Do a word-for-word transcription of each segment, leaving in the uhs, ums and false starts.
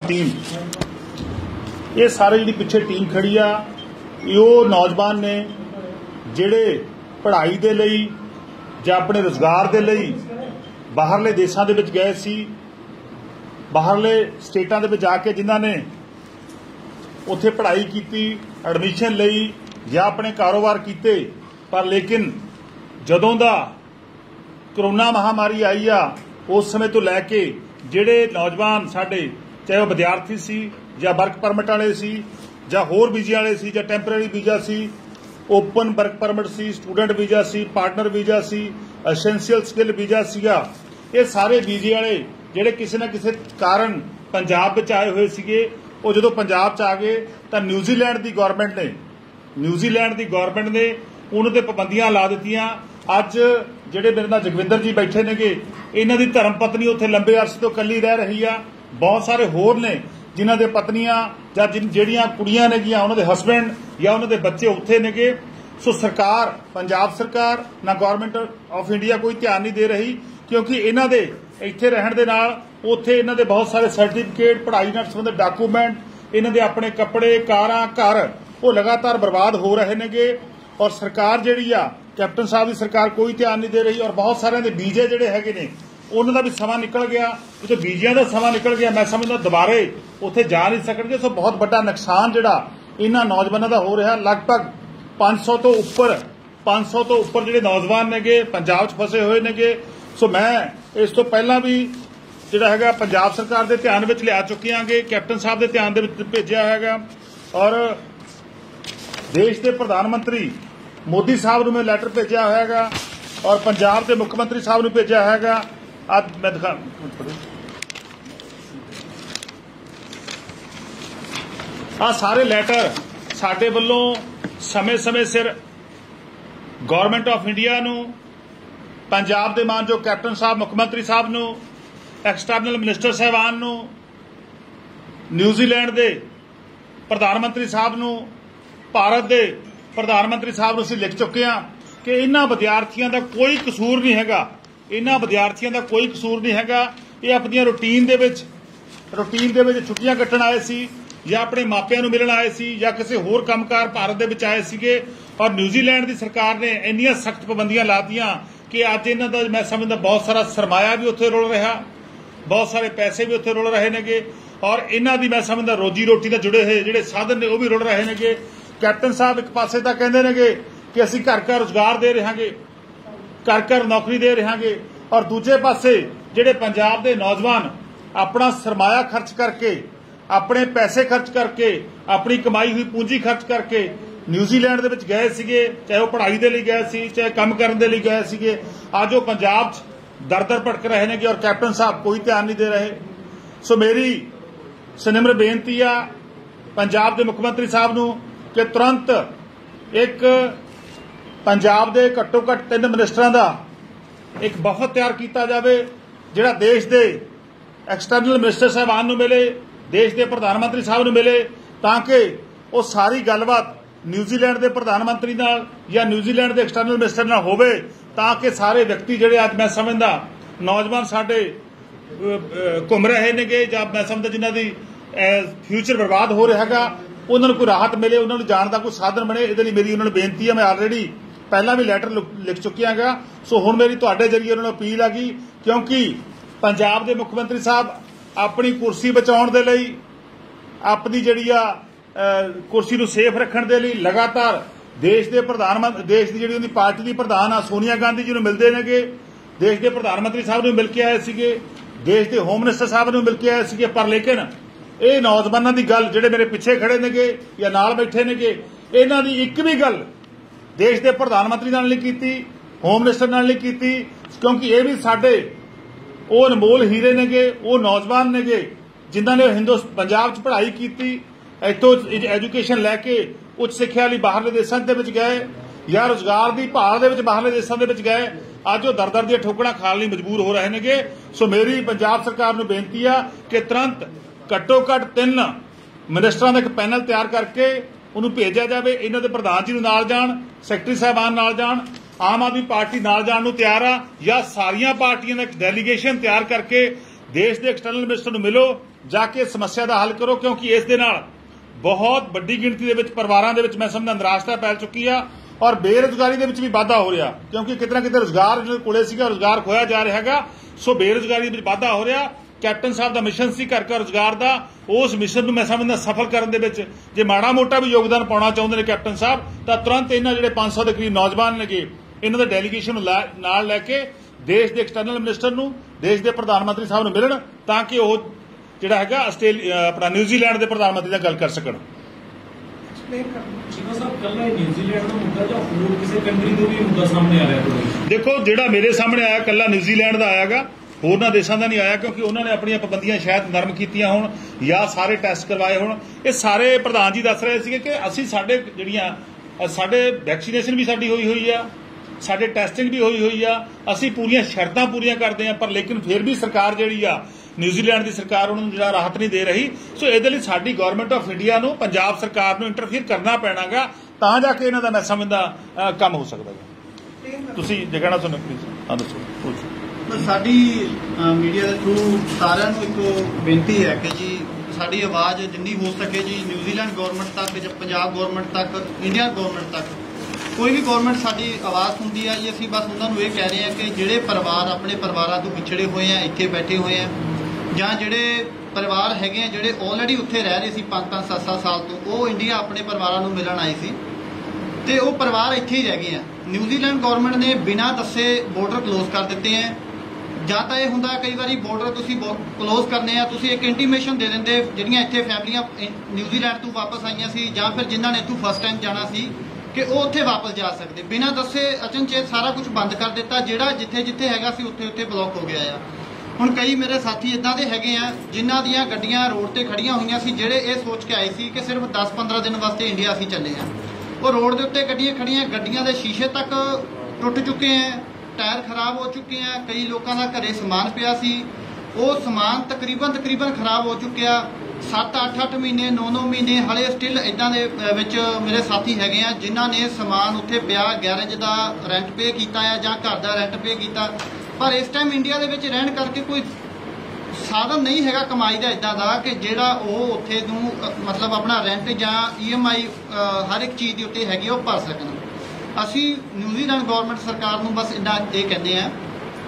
Team ये सारे जी पिछे टीम खड़ी आ यो नौजवान ने जिहड़े पढ़ाई दे लई जां अपने रोजगार दे लई बाहरले देशां दे विच गए सी, बाहरले स्टेटां दे विच जाके जिन्हां ने उत्थे पढ़ाई कीती, एडमिशन लई जां अपने कारोबार कीते, पर लेकिन जदों दा कोरोना महामारी आई आ उस समय तो लैके जिहड़े नौजवान साडे चाहे वह विद्यार्थी सी जां वर्क परमिट वाले सी जां होर वीजे वाले सी जां टैंपरेरी वीजा सी, ओपन वर्क परमिट सी, स्टूडेंट वीजा सी, पार्टनर वीजा सी, एसेंशियल स्किल वीजा सीगा, ये सारे वीजे वाले जिहड़े किसी ना किसी कारण पंजाब विच आए हुए सीगे, वो जदों पंजाब च आ गए तां न्यूजीलैंड की गौरमेंट ने न्यूजीलैंड की गौरमेंट ने उन्हां ते पाबंदियां ला दित्तियां। अज जिहड़े मेरे नाल जगविंदर जी बैठे नेगे, इन्हां दी धर्म पत्नी उत्थे लंबे अरसे तो कल्ली रह रही आ, बहुत सारे होर ने जिन्हां दे पत्नियां जां जिहड़ियां कुड़ियां नेगियां उन्हां दे हसबैंड या उन्हां दे बच्चे उत्थे नेगे। सो सरकार पंजाब सरकार ना गौरमेंट ऑफ इंडिया कोई ध्यान नहीं दे रही, क्योंकि इन्हां दे इत्थे रहण दे नाल उत्थे इन्हां दे बहुत सारे सर्टिफिकेट, पढ़ाई नाल संबंधित डॉक्यूमेंट, इन्हां दे अपने कपड़े, कारां, घर वो लगातार बर्बाद हो रहे नेगे। और सरकार जिहड़ी आ कैप्टन साहब की सरकार कोई ध्यान नहीं दे रही, और बहुत सारे दे वीजे जिहड़े हैगे ने उन्हां दा भी समा निकल गया, जो वीजियां दा समा निकल गया, मैं समझदा दोबारे उत्थे जा नहीं सकणगे। सो बहुत बड़ा नुकसान जिहड़ा इन्हां नौजवानों का हो रहा, लगभग पांच सौ तो उपर पांच सौ तो उपर जिहड़े नौजवान नेगे पंजाब च फसे हुए नेगे। सो मैं इस तो पहला भी जिहड़ा हैगा पंजाब सरकार के ध्यान विच लिया चुकियां गे, कैप्टन साहब के ध्यान दे विच भेजिया हैगा, और देश के प्रधानमंत्री मोदी साहब नूं मैं लैटर भेजिया हैगा, और पंजाब के मुख्यमंत्री साहब नूं भेजिया हैगा। आज मैं दिखा आ सारे लैटर साडे वल्लों समय समय सिर गौरमेंट ऑफ इंडिया नूं, पंजाब के मानयोग कैप्टन साहब मुख्यमंत्री साहब नूं, एक्सटर्नल मिनिस्टर साहबान नूं, न्यूजीलैंड के प्रधानमंत्री साहब नूं, भारत के प्रधानमंत्री साहब नूं असीं लिख चुके हैं कि इन्हां विद्यार्थियों का कोई कसूर नहीं हैगा, इन्हां विद्यार्थियों का कोई कसूर नहीं हैगा। ये अपनी रूटीन दे विच रूटीन दे विच छुट्टियां कट्टण आए सी, या अपने मापिਆਂ ਨੂੰ मिलण आए सी, या किसी होर कामकार भारत दे विच आए सीगे, और न्यूजीलैंड की सरकार ने इन्नियां सख्त पाबंदियां लातियां कि अज इन्हां दा मैं समझदा बहुत सारा सरमाया भी उत्थे रुल रहा, बहुत सारे पैसे भी उत्थे रुल रहे नेगे, और इन्हां दी मैं समझदा रोजी रोटी नाल जुड़े हुए जिहड़े साधन ने वो भी रुल रहे नेगे। कैप्टन साहब एक पासे तां कहंदे नेगे कि असीं घर घर रोजगार दे रहांगे, घर घर नौकरी दे रहांगे, और दूजे पासे जिहड़े पंजाब के नौजवान अपना सरमाया खर्च करके, अपने पैसे खर्च करके, अपनी कमाई हुई पूंजी खर्च करके न्यूजीलैंड दे विच गए सीगे, चाहे वो पढ़ाई दे लई गए सी, चाहे काम करन दे लई गए सीगे, अज वो पंजाब च दर दर भटक रहे नेगे, और कैप्टन साहब कोई ध्यान नहीं दे रहे। सो मेरी सनिम्र बेनती आ पंजाब के मुख्यमंत्री साहब नूं कि तुरंत एक पंजाब के घट्टो घट्ट तीन मिनिस्टरां दा एक वफद तैयार किया जाए, जिहड़ा देश के एक्सटर्नल मिनिस्टर साहबान नूं मिले, देश के प्रधानमंत्री साहब नूं मिले, ताकि वो सारी गलबात न्यूजीलैंड के प्रधानमंत्री नाल या न्यूजीलैंड के एक्सटर्नल मिनिस्टर नाल होवे, ताकि सारे व्यक्ति जिहड़े अज मैं समझदा नौजवान साडे घुम रहे नेगे, जां मैं समझदा जिन्हां दी फ्यूचर बर्बाद हो रहा हैगा, उन्हां नूं कोई राहत मिले, उन्हां नूं जाण दा कोई साधन बने। इहदे लई मेरी उन्हां नूं बेनती है, मैं ऑलरेडी पहला भी लैटर लिख चुकिया गा। सो हुण मेरी तुहाडे जरिए उन्हां नूं अपील आ गई, क्योंकि पंजाब के मुख्यमंत्री साहब अपनी कुर्सी बचाउण दे लई, अपनी जिहड़ी आ कुर्सी नूं सेफ रखण दे लई लगातार देश के प्रधानमंत्री देश की जिहड़ी उहदी पार्टी की प्रधान आ सोनिया गांधी जी नूं मिलदे नेगे, देश के प्रधानमंत्री साहब नूं मिल के आए सीगे, देश के होम मिनिस्टर साहब नूं मिल के आए सीगे, पर लेकिन ये नौजवानों की गल जिहड़े मेरे पिछे खड़े नेगे या नाल बैठे नेगे, इन्हां दी एक भी गल देश के प्रधानमंत्री नाल नहीं कीती, होम मिनिस्टर नाल नहीं कीती, क्योंकि ये भी साडे वो अनमोल हीरे नेगे, वो नौजवान नेगे जिन्हां ने हिंदू पंजाब च पढ़ाई की, इतों एजुकेशन लैके उच्च सिक्ख्या लई बाहरले देशों दे विच गए, या रोजगार की भाल दे विच बाहरले देशों दे विच गए, अज वो दर दर दी ठोकरां खाण लई मजबूर हो रहे नेगे। सो मेरी पंजाब सरकार नूं बेनती आ कि तुरंत घट्टो घट्ट तीन मिनिस्टरां दा एक पैनल तैयार करके उन्होंने भेजा जाए, इन्हां दे प्रधान जी नूं नाल जाण, सैकटरी साहबान नाल जाण, आम आदमी पार्टी नाल जाण नूं तैयार आ, या सारियां पार्टियां दा एक डेलीगेशन तैयार करके देश के एक्सटर्नल मिनिस्टर नूं मिलो, जाके समस्या का हल करो, क्योंकि इस दे नाल बहुत वड्डी गिणती दे विच परिवारां दे विच मैं समझदा निराशता फैल चुकी है और बेरोजगारी दे विच भी वाधा हो रहा, क्योंकि कितना किते रोजगार जिहड़े कोले सीगा रोजगार खोया जा रहा है। सो बेरोजगारी दे विच वाधा हो रहा। कैप्टन साहब का मिशन सी घर घर रोजगार का, उस मिशन में मैं समझदा सफल करने दे विच जे माड़ा मोटा भी योगदान पाउणा चाहुंदे ने कैप्टन साहब, तो तुरंत इन्हां जिहड़े पांच सौ के करीब नौजवान ने इन्हां दे डेलीगेशन नाल लैके देश के एक्सटर्नल मिनिस्टर नूं, देश के प्रधानमंत्री साहब नूं मिलण, ताकि वह जिहड़ा हैगा आस्ट्रेलिया अपना न्यूजीलैंड के प्रधानमंत्री नाल गल कर सकण। देखो जिहड़ा मेरे सामने आया कल्ला न्यूजीलैंड का आया गा, होरना देशों का नहीं आया, क्योंकि उन्होंने अपन पाबंदियां शायद नरम कीतियां होण या सारे टैसट करवाए होण। ये सारे प्रधान जी दस रहे थे कि असीं साडे जिहड़ियां साडे वैक्सीनेशन भी साडी होई हुई आ, साडे टैसटिंग भी होई हुई आ, असीं पूरीआं शर्तां पूरीआं करदे हैं, पर लेकिन फिर भी सरकार जिहड़ी आ न्यूजीलैंड की सरकार उन्होंने जिहड़ा राहत नहीं दे रही। सो इहदे लई साडी गवर्नमेंट ऑफ इंडिया नूं पंजाब सरकार नूं इंटरफीयर करना पैणागा, तां जाके इन्हां दा मैं समझदा काम हो सकदा है। तुसीं जे कहना चाहुंदे प्लीज़ हां दसो। साडी मीडिया के थ्रू सारिਆਂ ਨੂੰ एक बेनती है कि जी साडी आवाज़ जिन्नी हो सके जी न्यूजीलैंड गवर्नमेंट तक, जब पंजाब गवर्नमेंट तक, इंडिया गवर्नमेंट तक कोई भी गवर्नमेंट साडी आवाज़ सुनती है जी, असीं बस उन्होंने ये कह रहे हैं कि जिहड़े परिवार अपने परिवारों तो पिछड़े हुए हैं, इत्थे बैठे हुए हैं, ਜਾਂ ਜਿਹੜੇ परिवार हैगे हैं ਜਿਹੜੇ ऑलरेडी उत्थे रह रहे सी पांच पांच सत्त सत्त साल तो, वो इंडिया अपने परिवारों को मिलन आए सी ते वो परिवार इत्थे ही रह गए हैं। न्यूजीलैंड गवर्नमेंट ने बिना दसे बॉर्डर क्लोज कर दिते हैं। ਜਾਂ ਤਾਂ ਇਹ ਹੁੰਦਾ ਕਈ ਵਾਰੀ बॉर्डर ਤੁਸੀਂ क्लोज करने ਆ, ਤੁਸੀਂ ਇੱਕ ਇੰਟੀਮੇਸ਼ਨ ਦੇ ਦਿੰਦੇ ਜਿਹੜੀਆਂ ਇੱਥੇ ਫੈਮਲੀਆਂ ਨਿਊਜ਼ੀਲੈਂਡ ਤੋਂ ਵਾਪਸ ਆਈਆਂ ਸੀ ਜਾਂ ਫਿਰ ਜਿਨ੍ਹਾਂ ਨੇ ਇੱਥੋਂ ਫਸਟ ਟਾਈਮ ਜਾਣਾ ਸੀ ਕਿ ਉਹ ਉੱਥੇ ਵਾਪਸ ਜਾ ਸਕਦੇ, ਬਿਨਾਂ ਦੱਸੇ ਅਚਨਚੇਤ ਸਾਰਾ ਕੁਝ ਬੰਦ ਕਰ ਦਿੱਤਾ। ਜਿਹੜਾ ਜਿੱਥੇ ਜਿੱਥੇ ਹੈਗਾ ਸੀ ਉੱਥੇ ਉੱਥੇ ਬਲੌਕ ਹੋ ਗਿਆ ਆ। ਹੁਣ ਕਈ ਮੇਰੇ ਸਾਥੀ ਇਦਾਂ ਦੇ ਹੈਗੇ ਆ ਜਿਨ੍ਹਾਂ ਦੀਆਂ ਗੱਡੀਆਂ ਰੋਡ ਤੇ ਖੜੀਆਂ ਹੋਈਆਂ ਸੀ, ਜਿਹੜੇ ਇਹ ਸੋਚ ਕੇ ਆਏ ਸੀ ਕਿ ਸਿਰਫ ਦਸ ਪੰਦਰਾਂ ਦਿਨ ਵਾਸਤੇ ਇੰਡੀਆ ਅਸੀਂ ਚੱਲੇ ਆ। ਉਹ ਰੋਡ ਦੇ ਉੱਤੇ ਗੱਡੀਆਂ ਖੜੀਆਂ, ਗੱਡੀਆਂ ਦੇ ਸ਼ੀਸ਼ੇ ਤੱਕ ਟੁੱਟ ਚੁੱਕੇ ਆ, टायर खराब हो चुके हैं, कई लोगों का घरे समान पिया सी, वो समान तकरीबन तकरीबन खराब हो चुके हैं। सत्त अठ अठ महीने नौ नौ महीने हाले स्टिल इदां दे विच मेरे साथी हैगे आ जिन्हां ने समान उत्थे पिया, गैरेज का रेंट पे कीता है जां घर का रेंट पे कीता, पर इस टाइम इंडिया दे विच रहण करके कोई साधन नहीं हैगा कमाई का इदां दा कि जिहड़ा वो उत्थे नूं मतलब अपना रेंट जां ई एम आई हर एक चीज़ के उत्ते हैगी वो भर सकन। ਅਸੀਂ ਨਿਊਜ਼ੀਲੈਂਡ ਗਵਰਨਮੈਂਟ ਸਰਕਾਰ ਨੂੰ ਬਸ ਇੰਨਾ ਇਹ ਕਹਿੰਦੇ ਆ,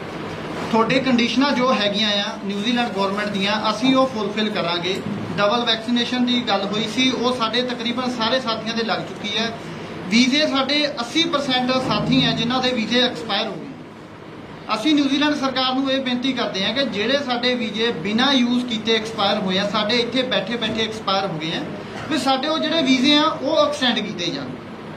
ਤੁਹਾਡੇ ਕੰਡੀਸ਼ਨਾਂ ਜੋ ਹੈਗੀਆਂ ਆ ਨਿਊਜ਼ੀਲੈਂਡ ਗਵਰਨਮੈਂਟ ਦੀਆਂ ਅਸੀਂ ਉਹ ਫੁੱਲਫਿਲ ਕਰਾਂਗੇ। ਡਬਲ ਵੈਕਸੀਨੇਸ਼ਨ ਦੀ ਗੱਲ ਹੋਈ ਸੀ, ਉਹ ਸਾਡੇ ਤਕਰੀਬਨ ਸਾਰੇ ਸਾਥੀਆਂ ਦੇ ਲੱਗ ਚੁੱਕੀ ਹੈ। ਵੀਜ਼ੇ ਸਾਡੇ अस्सी परसेंट ਸਾਥੀ ਆ ਜਿਨ੍ਹਾਂ ਦੇ ਵੀਜ਼ੇ ਐਕਸਪਾਇਰ ਹੋ ਗਏ। ਅਸੀਂ ਨਿਊਜ਼ੀਲੈਂਡ ਸਰਕਾਰ ਨੂੰ ਇਹ ਬੇਨਤੀ ਕਰਦੇ ਆ ਕਿ ਜਿਹੜੇ ਸਾਡੇ ਵੀਜ਼ੇ ਬਿਨਾਂ ਯੂਜ਼ ਕੀਤੇ ਐਕਸਪਾਇਰ ਹੋਏ ਆ, ਸਾਡੇ ਇੱਥੇ ਬੈਠੇ ਬੈਠੇ ਐਕਸਪਾਇਰ ਹੋ ਗਏ ਆ, ਵੀ ਸਾਡੇ ਉਹ ਜਿਹੜੇ ਵੀਜ਼ੇ ਆ ਉਹ ਐਕਸਟੈਂਡ ਕੀਤੇ ਜਾਣ।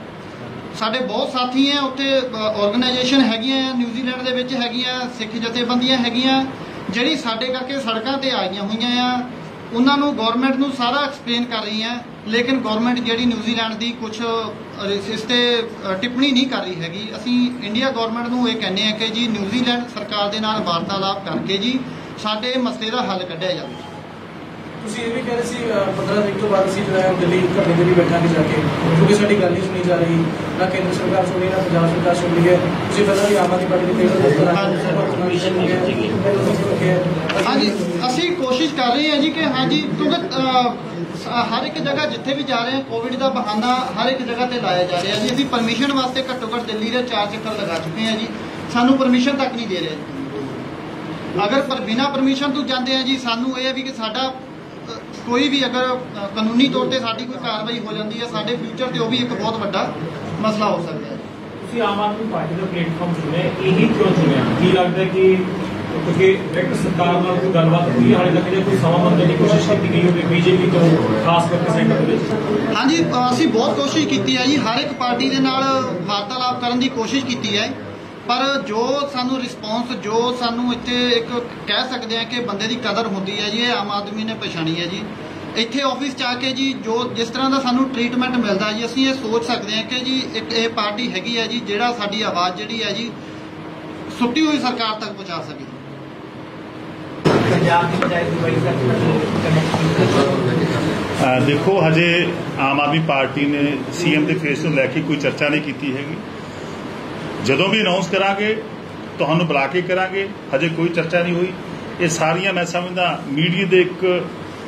ਸਾਡੇ ਬਹੁਤ ਸਾਥੀ ਹੈ ਉੱਥੇ ਆਰਗੇਨਾਈਜੇਸ਼ਨ ਹੈਗੀਆਂ ਨਿਊਜ਼ੀਲੈਂਡ ਦੇ ਵਿੱਚ ਹੈਗੀਆਂ, ਸਿੱਖ ਜਥੇਬੰਦੀਆਂ ਹੈਗੀਆਂ ਜਿਹੜੀ ਸਾਡੇ ਕਰਕੇ ਸੜਕਾਂ ਤੇ ਆਈਆਂ ਹੋਈਆਂ ਆ, ਉਹਨਾਂ ਨੂੰ ਗਵਰਨਮੈਂਟ ਨੂੰ ਸਾਰਾ ਐਕਸਪਲੇਨ ਕਰ ਰਹੀਆਂ, ਲੇਕਿਨ ਗਵਰਨਮੈਂਟ ਜਿਹੜੀ ਨਿਊਜ਼ੀਲੈਂਡ ਦੀ ਕੁਝ ਇਸ ਤੇ ਟਿੱਪਣੀ ਨਹੀਂ ਕਰ ਰਹੀ ਹੈਗੀ। ਅਸੀਂ ਇੰਡੀਆ ਗਵਰਨਮੈਂਟ ਨੂੰ ਇਹ ਕਹਿੰਦੇ ਆ ਕਿ ਜੀ ਨਿਊਜ਼ੀਲੈਂਡ ਸਰਕਾਰ ਦੇ ਨਾਲ ਵਾਰਤਾਲਾਪ ਕਰਕੇ ਜੀ ਸਾਡੇ ਮਸਲੇ ਦਾ ਹੱਲ ਕੱਢਿਆ ਜਾਵੇ। ਤੁਸੀਂ ਇਹ ਵੀ ਕਹਿ ਰਹੇ ਸੀ ਪੰਦਰਾਂ ਤਰੀਕ ਤੋਂ ਬਾਅਦ ਅਸੀਂ ਜਿਹੜਾ ਹੈ ਦਿੱਲੀ ਧਰਨੇ ਤੇ ਵੀ ਬੈਠਾਂਗੇ ਜਾ ਕੇ, ਕਿਉਂਕਿ ਸਾਡੀ ਗੱਲ ਨਹੀਂ ਸੁਣੀ ਜਾ ਰਹੀ, ਨਾ ਕੇਂਦਰ ਸਰਕਾਰ ਸੁਣੀ ਨਾ ਪੰਜਾਬ ਸਰਕਾਰ ਸੁਣ ਰਹੀ ਹੈ। ਤੁਸੀਂ ਪਹਿਲਾਂ ਵੀ ਆਮ ਆਦਮੀ ਪਾਰਟੀ ਦੇ ਕਈ ਹਾਂਜੀ ਅਸੀਂ ਕੋਸ਼ਿਸ਼ ਕਰ ਰਹੇ ਹਾਂ ਜੀ ਕਿ ਹਾਂਜੀ, ਕਿਉਂਕਿ ਹਰ ਇੱਕ ਜਗ੍ਹਾ ਜਿੱਥੇ ਵੀ ਜਾ ਰਹੇ ਹਾਂ ਕੋਵਿਡ ਦਾ ਬਹਾਨਾ ਹਰ ਇੱਕ ਜਗ੍ਹਾ ਤੇ ਲਾਇਆ ਜਾ ਰਿਹਾ ਜੀ। ਅਸੀਂ ਪਰਮਿਸ਼ਨ ਵਾਸਤੇ ਘੱਟੋ ਘੱਟ ਦਿੱਲੀ ਦੇ ਚਾਰ ਚੱਕਰ ਲਗਾ ਚੁੱਕੇ ਹਾਂ ਜੀ, ਸਾਨੂੰ ਪਰਮਿਸ਼ਨ ਤੱਕ ਨਹੀਂ ਦੇ ਰਹੇ। ਅਗਰ ਪਰ ਬਿਨਾਂ ਪਰਮਿਸ਼ਨ ਤੋਂ ਜਾਂਦੇ ਆ ਜੀ, ਸਾਨੂੰ ਇਹ ਹੈ ਵੀ ਕਿ ਸਾਡਾ ਕੋਈ ਵੀ ਅਗਰ ਕਾਨੂੰਨੀ ਤੌਰ ਤੇ ਸਾਡੀ ਕੋਈ ਕਾਰਵਾਈ ਹੋ ਜਾਂਦੀ ਹੈ, ਸਾਡੇ ਫਿਊਚਰ ਤੇ ਉਹ ਵੀ ਇੱਕ ਬਹੁਤ ਵੱਡਾ ਮਸਲਾ ਹੋ ਸਕਦਾ ਹੈ। ਤੁਸੀਂ ਆਮ ਆਦਮੀ ਪਾਰਟੀ ਦਾ ਪਲੇਟਫਾਰਮ ਚੁਣਿਆ, ਇਹੀ ਕਿਉਂ ਚੁਣਿਆ? ਕੀ ਲੱਗਦਾ ਕਿ ਕਿਉਂਕਿ ਡਾਇਰੈਕਟ ਸਰਕਾਰ ਨਾਲ ਕੋਈ ਗੱਲਬਾਤ ਹੋਈ ਹਾਲੇ ਤੱਕ ਜੇ ਕੋਈ ਸਮਾਂ ਮੰਗਣ ਦੀ ਕੋਸ਼ਿਸ਼ ਕੀਤੀ ਗਈ ਹੋਵੇ ਬੀਜੇਪੀ ਤੋਂ, ਖਾਸ ਕਰਕੇ ਸੈਂਟਰ ਦੇ ਵਿੱਚ? ਹਾਂਜੀ ਅਸੀਂ ਬਹੁਤ ਕੋਸ਼ਿਸ਼ ਕੀਤੀ ਹੈ ਜੀ, ਹਰ ਇੱਕ ਪਾਰਟੀ ਦੇ ਨਾਲ ਵਾਰਤਾਲਾਪ ਕਰਨ ਦੀ ਕੋਸ਼ਿਸ਼ ਕੀਤੀ ਹੈ, ਪਰ ਜੋ ਸਾਨੂੰ ਰਿਸਪੌਂਸ ਜੋ ਸਾਨੂੰ ਇੱਥੇ ਇੱਕ ਕਹਿ ਸਕਦੇ ਆ ਕਿ ਬੰਦੇ ਦੀ ਕਦਰ ਹੁੰਦੀ ਹੈ ਜੀ, ਇਹ ਆਮ ਆਦਮੀ ਨੇ ਪਛਾਣੀ ਹੈ ਜੀ। ਇੱਥੇ ਆਫਿਸ 'ਚ ਆ ਕੇ ਜੀ ਜੋ ਜਿਸ ਤਰ੍ਹਾਂ ਦਾ ਸਾਨੂੰ ਟ੍ਰੀਟਮੈਂਟ ਮਿਲਦਾ ਜੀ, ਅਸੀਂ ਇਹ ਸੋਚ ਸਕਦੇ ਹਾਂ ਕਿ ਜੀ ਇੱਕ ਇਹ ਪਾਰਟੀ ਹੈਗੀ ਹੈ ਜੀ ਜਿਹੜਾ ਸਾਡੀ ਆਵਾਜ਼ ਜਿਹੜੀ ਹੈ ਜੀ ਸੁੱਤੀ ਹੋਈ ਸਰਕਾਰ ਤੱਕ ਪਹੁੰਚਾ ਸਕੇ। देखो हजे आम आदमी पार्टी ने सी एम के फेस को लैके कोई चर्चा नहीं की हैगी, ਜਦੋਂ भी ਅਨਾਉਂਸ करांगे ਤੁਹਾਨੂੰ बुला के करांगे, हजे कोई चर्चा नहीं हुई। ये सारियां मैं समझदा मीडिया के एक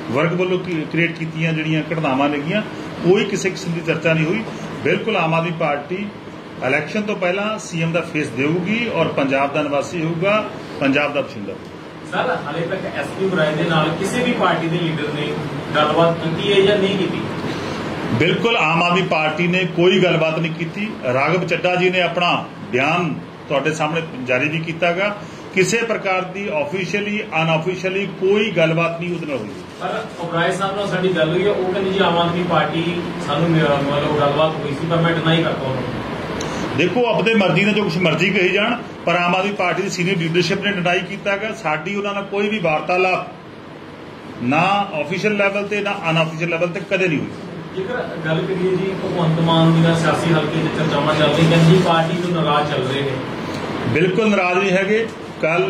वर्ग वालों क्रिएट कीतियां जिहड़ियां घटनावां नेगियां कोई किसी किस्म की चर्चा नहीं हुई। बिल्कुल आम आदमी पार्टी इलैक्शन तो पहला सीएम का फेस देगी और पंजाब का निवासी होगा, पंजाब का बशिंदा। सर हाले तक एस पी बुराई के नाल किसी भी पार्टी के लीडर ने गलबात की है या नहीं की? बिल्कुल आम आदमी पार्टी ने कोई गलबात नहीं की। राघव चड्डा जी ने अपना बयान तुहाडे सामने जारी भी किया गा। किसी प्रकार की ऑफिशियली अनऑफिशियली कोई गलबात नहीं उहदे नाल हुई। पर ओबराय साहब नाल साडी गल हुई है, वो कहंदे जी आम आदमी पार्टी सानू मतलब गलबात हुई सी पर मैं डिनाई करता हूं। देखो अपने मर्जी ने जो कुछ मर्जी कही जान, पर आम आदमी पार्टी की सीनियर लीडरशिप ने डिनाई किया गया। साडी उन्हां नाल कोई भी वार्तालाप ना ऑफिशियल लैवल ते ना अनऑफिशियल लैवल ते कदे नहीं हुई। जेकर गल करिए जी भगवंत मान दी सियासी हल्के च चर्चावां चल रही जी पार्टी तो नाराज चल रहे हैं। बिल्कुल नाराज नहीं है। कल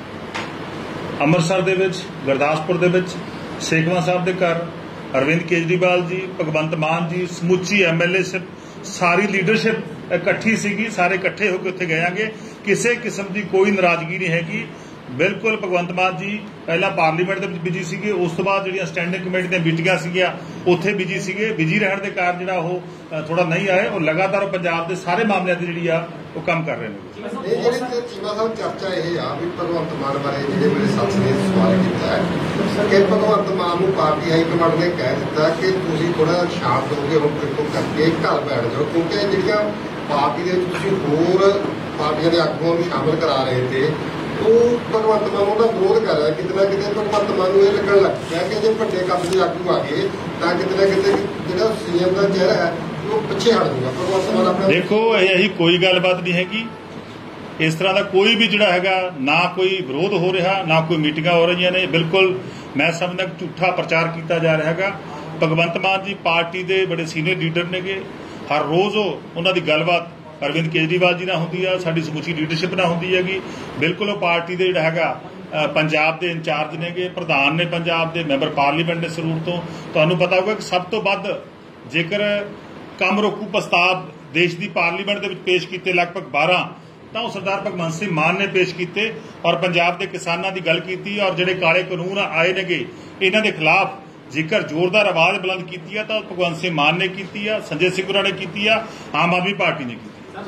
अमृतसर दे विच गुरदासपुर दे विच सेखवा साहब के घर अरविंद केजरीवाल जी, भगवंत मान जी, समूची एम एल ए शिप सारी लीडरशिप इकट्ठी सीगी, सारे इकट्ठे होकर उत्थे गए। किसी किस्म की कोई नाराजगी नहीं हैगी। बिल्कुल भगवंत मान जी पहला पार्लीमेंट के बिजी सीगे, उस तो बाद जो स्टैंडिंग कमेटी दी मीटिंगां सीगियां उत्थे बिजी सीगे। बिजी रहने के कारण जिहड़ा वो थोड़ा नहीं आए और लगातार पंजाब के सारे मामलों की जिहड़ी आ वो काम कर रहे हैं। चीमा साहब चर्चा यह आ भी भगवंत मान बारे जिहड़े मेरे साथी ने सवाल किया है कि भगवंत मान नूं पार्टी हाईकमांड ने कह दिता कि तुसीं थोड़ा शांत हो गए, हुण चुप करके घर बैठ जाओ, क्योंकि जिहड़ियां पार्टी दे विच तुसीं होर पार्टियां दे आगूआं नूं शामिल करा रहे थे तो भगवंत मान उहदा विरोध कर रहा है। किते ना किते भगवंत मान नूं इह लगण लग पिया कि जे वड्डे कद दे आगू आ गए तां किते ना किते जिहड़ा सीएम दा चेहरा है वो पिछे हट जाऊगा। भगवंत मान अपने देखो यही कोई गलबात नहीं हैगी। इस तरह का कोई भी जिहड़ा हैगा ना कोई विरोध हो रहा ना कोई मीटिंगां हो रही ने। बिल्कुल मैं समझदा झूठा प्रचार किया जा रहा है। भगवंत मान जी पार्टी के बड़े सीनियर लीडर ने, हर रोज़ उन्हों की गलबात अरविंद केजरीवाल जी ना होंदी है, साडी समूची लीडरशिप ना होंदी हैगी। बिल्कुल वो पार्टी के जिहड़ा हैगा पंजाब के इंचार्ज ने, प्रधान ने पंजाब के मैंबर पार्लीमेंट ने सरूर तो तुहानूं पता होगा कि सब तो वध जेकर कम रोकू प्रस्ताव देश की पार्लीमेंट के पेश किए लगभग बारह तो सरदार भगवंत सिंह मान ने पेश किए और पंजाब के किसानों की गल की और जिहड़े काले कानून आए ने इन्हां दे खिलाफ जेकर जोरदार आवाज़ बुलंद की है तो भगवंत सिंह मान ने की है, संजय सिंह ने की है, आम आदमी पार्टी ने की।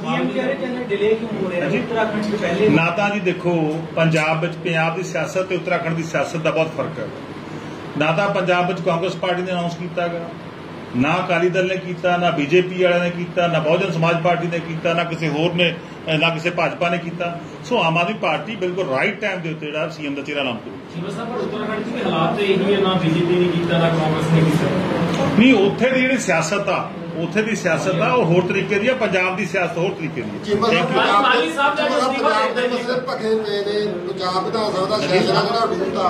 ना तो जी देखो पंजाब पंजाब की सियासत ते उत्तराखंड की सियासत का बहुत फर्क है। ना तो पंजाब कांग्रेस पार्टी ने अनाउंस किया गया, ना अकाली दल ने किया, ना बीजेपी वाले ने किया, ना बहुजन समाज पार्टी ने किया, ना किसी होर ने, ना किसी भाजपा ने किया। सो आम आदमी पार्टी बिल्कुल राइट टाइम के उत्ते जिहड़ा सीएम का चेहरा लाउण नहीं उत्थे दी जिहड़ी सियासत आ उत्थे दी सियासत आ वो होर तरीके दी आ, पंजाब दी सियासत होर तरीके दी है। भखे पे ने पंजाब विधान सभा का सैशन जिहड़ा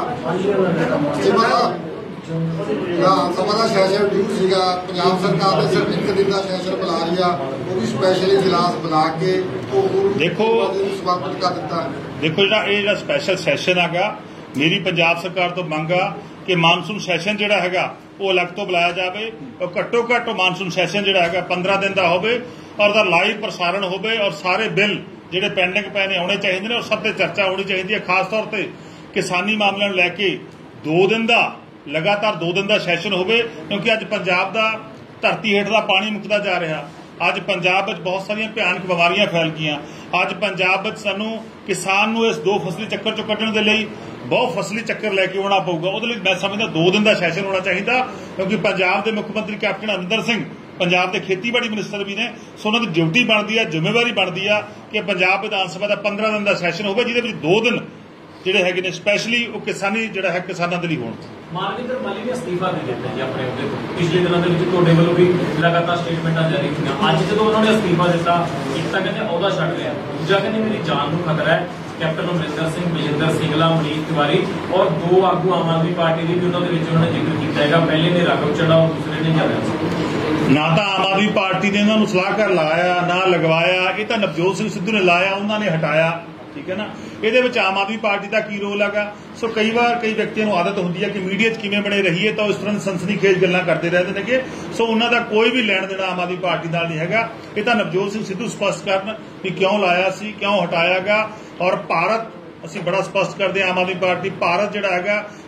डूबदा विधान सभा का सैशन ड्यू सीगा, पंजाब सरकार ने सिर्फ एक दिन का सैशन बुला लिया, वो भी स्पैशल इजलास बुला के देखो समर्पित कर दिता। देखो जिहड़ा ये जिहड़ा स्पैशल सैशन हैगा मेरी पंजाब सरकार तो मंग आ कि मानसून सैशन जिहड़ा हैगा वो अलग तो बुलाया जाए और घट्टो घट्ट मानसून सैशन जिहड़ा हैगा पंद्रह दिन का होवे और उसका लाइव प्रसारण होवे और सारे बिल जिहड़े पेंडिंग पे ने आने चाहिए ने और सब ते चर्चा होनी चाहिए है। खास तौर पर किसानी मामलों को लैके दो दिन का लगातार दो दिन का सैशन होवे क्योंकि अज पंजाब का धरती हेठ का पानी मुकता जा रहा। अज पंजाब में बहुत सारिया भयानक बीमारियां फैल गई। अज पंजाब में सानू किसान नूं इस दो फसली चक्कर चों कड्ढण दे लई बहु फसली चक्कर लैके आना पऊगा। उहदे लई मैं समझदा दो दिन का सैशन होना चाहिए क्योंकि पंजाब के मुख्यमंत्री कैप्टन अमरिंदर सिंह पंजाब के खेतीबाड़ी मिनिस्टर भी ने, सो उन्होंने ड्यूटी बनती है, जिम्मेवारी बनती है कि पंजाब विधान सभा का पंद्रह दिन का सैशन होगा जिहदे विच दो दिन जिहड़े हैगे ने स्पैशली वो किसानी जिहड़ा है किसानां दे लई होण। मानविंदर माली ने अस्तीफा दे दिता जी अपने अहुदे तो पिछले दिनों के विच तुहाडे वल्लों भी लगातार स्टेटमेंटां जारी होईयां। अज जदों उन्होंने अस्तीफा दिता एक तां कहंदे अहुदा छड्ड लिया, दूजा कहंदे मेरी जान नूं खतरा है। कैप्टन अमरिंदर सिंह, बलजिंदर सिंगला, मनीष तिवारी और दो आगू आम आदमी पार्टी के भी उन्होंने उन्होंने जिक्र किया है। पहले ने राघव चड्ढा और दूसरे ने जगत ना तो आम आदमी पार्टी ने इन्होंने सलाहकार लाया ना लगवाया, ये तो नवजोत सिंह सिद्धू ने लाया उन्होंने हटाया। ठीक है ना, ये आम आदमी पार्टी का की रोल है। सो कई बार कई व्यक्तियों को आदत होती है कि मीडिया किमें बने रही है तो इस तरह सनसनीखेज गल्लां करते रहते हैं। सो उन्होंने कोई भी लैण देना आम आदमी पार्टी नाल नहीं है। ये तो नवजोत सिंह सिद्धू स्पष्ट करन भी क्यों लाया सी, क्यों हटाया गया। और भारत असीं बड़ा स्पष्ट करते हैं आम आदमी पार्टी भारत जिहड़ा हैगा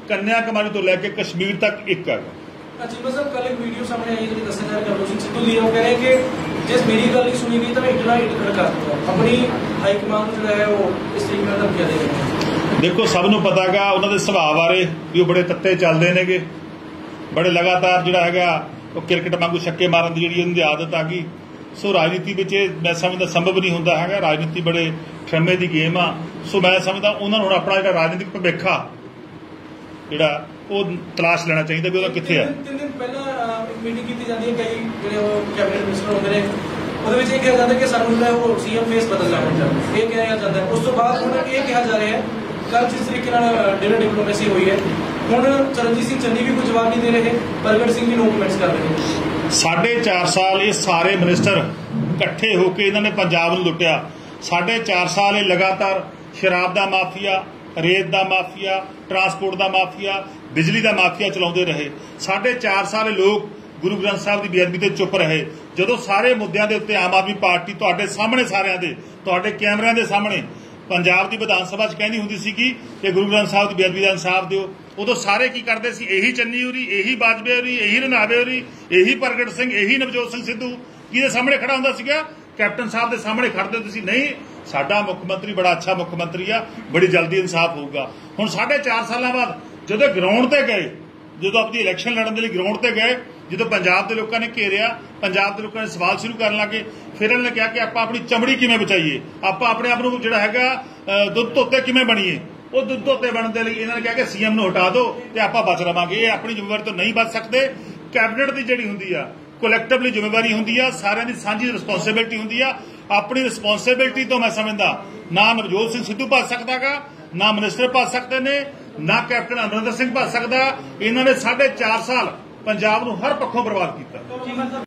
ਕੰਨਿਆ ਕੁਮਾਰੀ ਤੋਂ ਲੈ ਕੇ ਕਸ਼ਮੀਰ ਤੱਕ ਇੱਕ ਹੈਗਾ। ਚੀਮਾ ਸਾਹਿਬ ਕੱਲ ਇੱਕ ਵੀਡੀਓ ਸਾਹਮਣੇ ਆਈ ਜਿਹੜੀ ਦੱਸਿਆ ਜਾ ਰਿਹਾ ਗੁਰਬਖਸ਼ ਸਿੰਘ ਸਿੱਧੂ ਦੀ, ਉਹ ਕਹਿ ਰਹੇ ਕਿ ਜੇ ਮੇਰੀ ਗੱਲ ਨਹੀਂ ਸੁਣੀ ਗਈ ਤਾਂ ਮੈਂ ਇੱਟਣਾ ਇੱਟ ਖੜਾ ਕਰ ਦੂੰਗਾ। ਆਪਣੀ ਹਾਈ ਕਮਾਂਡ ਨੂੰ ਜਿਹੜਾ ਹੈ ਉਹ ਇਸ ਤਰੀਕੇ ਨਾਲ ਧਮਕੀਆਂ ਦੇ ਰਹੇ ਨੇ। ਦੇਖੋ ਸਭ ਨੂੰ ਪਤਾ ਹੈਗਾ ਉਹਨਾਂ ਦੇ ਸੁਭਾਅ ਬਾਰੇ ਵੀ ਉਹ ਬੜੇ ਤੱਤੇ ਚੱਲਦੇ ਨੇਗੇ, ਬੜੇ ਲਗਾਤਾਰ ਜਿਹੜਾ ਹੈਗਾ ਉਹ ਕ੍ਰਿਕਟ ਵਾਂਗੂ ਛੱਕੇ ਮਾਰਨ ਦੀ ਜਿਹੜੀ ਉਹਨਾਂ ਦੀ ਆਦਤ ਆ ਗਈ। ਸੋ ਰਾਜਨੀਤੀ ਵਿੱਚ ਇਹ ਮੈਂ ਸਮਝਦਾ ਸੰਭਵ ਨਹੀਂ ਹੁੰਦਾ ਹੈਗਾ, ਰਾਜਨੀਤੀ ਬੜੇ ਠਰਮੇ ਦੀ ਗੇਮ ਆ। ਸੋ ਮੈਂ ਸਮਝਦਾ ਉਹਨਾਂ ਨੂੰ ਹੁਣ ਆਪਣਾ ਜਿਹੜਾ ਰਾਜਨੀਤਿਕ ਭਵਿੱਖ ਆ ਜਿਹੜਾ ਉਹ ਤਲਾਸ਼ ਲੈਣਾ ਚਾਹੀਦਾ ਵੀ ਉਹਦਾ ਕਿੱਥੇ ਆ। ਤਿੰਨ ਦਿਨ ਪਹਿਲਾਂ ਇੱਕ ਮੀਟਿੰਗ ਕੀਤੀ ਜਾਂਦੀ ਹੈ, ਕਈ ਜਿਹੜੇ ਉਹ ਕੈਬਨਿਟ ਮਿਨਿਸਟਰ ਹੁੰਦੇ ਨੇ, ਉਹਦੇ ਵਿੱਚ ਇਹ ਕਿਹਾ ਜਾਂਦਾ ਕਿ ਸਾਨੂੰ ਜਿਹੜਾ ਉਹ ਸੀਐਮ ਫੇਸ ਬਦਲਣਾ ਚਾਹੀਦਾ, ਇਹ ਕਿਹਾ ਜਾਂਦਾ ਹੈ। ਉਸ ਤੋਂ ਬਾਅਦ ਹੁਣ ਇਹ ਕਿਹਾ ਜਾ ਰਿਹਾ ਹੈ ਕੱਲ ਜਿਸ ਤਰੀਕੇ ਨਾਲ ਡਿਨਰ ਡਿਪਲੋਮੇਸੀ ਹੋਈ ਹੈ, ਹੁਣ ਚਰਨਜੀਤ ਸਿੰਘ ਚੰਨੀ ਵੀ ਕੋਈ ਜਵਾਬ ਨਹੀਂ ਦੇ ਰਹੇ, ਪ੍ਰਗਟ ਸਿੰਘ ਵੀ ਨੋ ਕਮੈਂਟਸ ਕਰ ਰਹੇ ਨੇ। ਸਾਢੇ ਚਾਰ ਸਾਲ ਇਹ ਸਾਰੇ ਮਿਨਿਸਟਰ ਇਕੱਠੇ ਹੋ ਕੇ ਇਹਨਾਂ ਨੇ ਪੰਜਾਬ ਨੂੰ ਲੁੱਟਿਆ। ਸਾਢੇ ਚਾਰ ਸਾਲ ਇਹ ਲਗਾਤਾਰ ਸ਼ਰਾਬ ਦਾ ਮਾਫੀਆ, ਰੇਤ ਦਾ ਮਾਫੀਆ, ਟਰਾਂਸਪੋਰਟ ਦਾ ਮਾਫੀਆ, ਬਿਜਲੀ ਦਾ ਮਾਫੀਆ ਚਲਾਉਂਦੇ ਰਹੇ। ਸਾਢੇ ਚਾਰ ਸਾਲ ਲੋਕ ਗੁਰੂ ਗ੍ਰੰਥ ਸਾਹਿਬ ਦੀ ਬੇਅਦਬੀ ਤੇ ਚੁੱਪ ਰਹੇ। ਜਦੋਂ ਸਾਰੇ ਮੁੱਦਿਆਂ ਦੇ ਉੱਤੇ ਆਮ ਆਦਮੀ ਪਾਰਟੀ ਤੁਹਾਡੇ ਸਾਹਮਣੇ, ਸਾਰਿਆਂ ਦੇ ਤੁਹਾਡੇ ਕੈਮਰਿਆਂ ਦੇ ਸਾਹਮਣੇ ਪੰਜਾਬ ਦੀ ਵਿਧਾਨ ਸਭਾ 'ਚ ਕਹਿੰਦੀ ਹੁੰਦੀ ਸੀ ਕਿ ਗੁਰੂ ਗ੍ਰੰਥ ਸਾਹਿਬ ਦੀ ਬੇਅਦਬੀ ਦਾ ਇਨਸਾਫ ਦਿਓ, ਉਦੋਂ ਸਾਰੇ ਕੀ ਕਰਦੇ ਸੀ? ਇਹੀ ਚੰਨੀ ਹੋਰੀ, ਇਹੀ ਬਾਜਵੇ ਹੋਰੀ, ਇਹੀ ਰੰਧਾਵੇ ਹੋਰੀ, ਇਹੀ ਪ੍ਰਗਟ ਸਿੰਘ, ਇਹੀ ਨਵਜੋਤ ਸਿੰਘ ਸਿੱਧੂ ਕਿਹਦੇ ਸਾਹਮਣੇ ਖੜਾ ਹੁੰਦਾ ਸੀਗਾ? ਕੈਪਟਨ ਸਾਹਿਬ ਦੇ ਸਾਹਮਣੇ ਖੜਦੇ ਹੁੰਦੇ ਸੀ। ਨਹੀਂ, ਸਾਡਾ ਮੁੱਖ ਮੰਤਰੀ ਬੜਾ ਅੱਛਾ ਮੁੱਖ ਮੰਤਰੀ ਆ, ਬੜੀ ਜਲਦੀ ਇਨਸਾਫ ਹੋਊਗਾ। ਹੁਣ ਸਾਢੇ ਚਾਰ ਸਾਲਾਂ ਬਾਅਦ ਜਦੋਂ ਗਰਾਊਂਡ ਤੇ ਗਏ, ਜਦੋਂ ਆਪਣੀ ਇਲੈਕਸ਼ਨ ਲੜਨ ਦੇ ਲਈ ਗਰਾਊਂਡ ਤੇ ਗਏ, ਜਦੋਂ ਪੰਜਾਬ ਦੇ ਲੋਕਾਂ ਨੇ ਘੇਰਿਆ, ਪੰਜਾਬ ਦੇ ਲੋਕਾਂ ਨੇ ਸਵਾਲ ਸ਼ੁਰੂ ਕਰਨ ਲੱਗੇ, ਫਿਰ ਇਹਨਾਂ ਨੇ ਕਿਹਾ ਕਿ ਆਪਾਂ ਆਪਣੀ ਚਮੜੀ ਕਿਵੇਂ ਬਚਾਈਏ, ਆਪਾਂ ਆਪਣੇ ਆਪ ਨੂੰ ਜਿਹੜਾ ਹੈਗਾ ਦੁੱਧ ਧੋਤੇ ਕਿਵੇਂ ਬਣੀਏ। ਉਹ ਦੁੱਧ ਧੋਤੇ ਬਣਨ ਦੇ ਲਈ ਇਹਨਾਂ ਨੇ ਕਿਹਾ ਕਿ ਸੀਐਮ ਨੂੰ ਹਟਾ ਦਿਓ ਤੇ ਆਪਾਂ ਬਚ ਰਵਾਂਗੇ। ਇਹ ਆਪਣੀ ਜ਼ਿੰਮੇਵਾਰੀ ਤੋਂ ਨਹੀਂ ਬਚ ਸਕਦੇ। ਕੈਬਨਿਟ ਦੀ ਜਿਹੜੀ ਹੁੰਦੀ ਆ ਕੋਲੈਕਟਿਵਲੀ ਜ਼ਿੰਮੇਵਾਰੀ ਹੁੰਦੀ ਆ, ਸਾਰਿਆਂ ਦੀ ਸਾਂਝੀ ਰਿਸਪੌਂਸਿਬਿਲਟੀ ਹੁੰਦੀ ਆ। ਆਪਣੀ ਰਿਸਪੌਂਸਿਬਿਲਟੀ ਤੋਂ ਮੈਂ ਸਮਝਦਾ ਨਾ ਨਵਜੋਤ ਸਿੰਘ ਸਿੱਧੂ ਭੱਜ ਸਕਦਾਗਾ, ਨਾ ਮਿਨਿਸਟਰ ਭੱਜ ਸਕਦੇ ਨੇ, ਨਾ ਕੈਪਟਨ ਅਮਰਿੰਦਰ ਸਿੰਘ ਭੱਜ ਸਕਦਾ। ਇਹਨਾਂ ਨੇ ਸਾਢੇ ਚਾਰ ਸਾਲ ਪੰਜਾਬ ਨੂੰ ਹਰ ਪੱਖੋਂ ਬਰਬਾਦ ਕੀਤਾ।